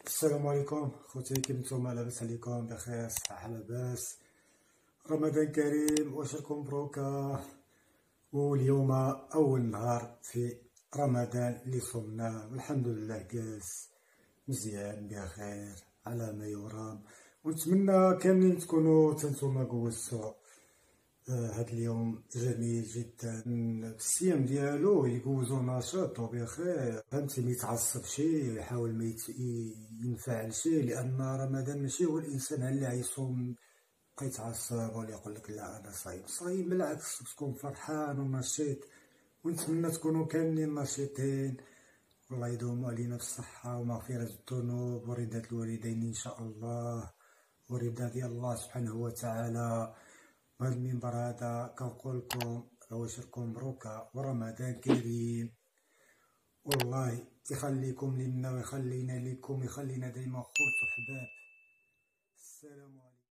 السلام عليكم خوتي، كيف نتوما؟ لاباس عليكم؟ بخير، صحة لاباس؟ رمضان كريم، واشركم مبروكة. واليوم أول نهار في رمضان اللي صمناه، والحمد لله جالس مزيان بخير على ما يرام. ونتمنى كاملين تكونوا تنتوما جوزتوا هاد اليوم جميل جدا. الصيام ديالو يجوزو نشاط وبخير، فهمتي؟ ما يتعصب شي، يحاول ما ينفعل شي، لأن رمضان ماشي هو الإنسان اللي عيصوم بقى يتعصب ولا يقول لك لا أنا صايم. صايم بالعكس، تكون فرحان ونشيط. ونتمنى تكونوا كاملين نشيطين، والله يدوم علينا بالصحة ومغفرة الذنوب ورضا الوالدين إن شاء الله، ورضا ديال الله سبحانه وتعالى. وهاد المنبر هذا كنقولكم عواشركم مبروكة ورمضان كريم، والله يخليكم لنا ويخلينا لكم ويخلينا دايما خوت وحباب. السلام عليكم.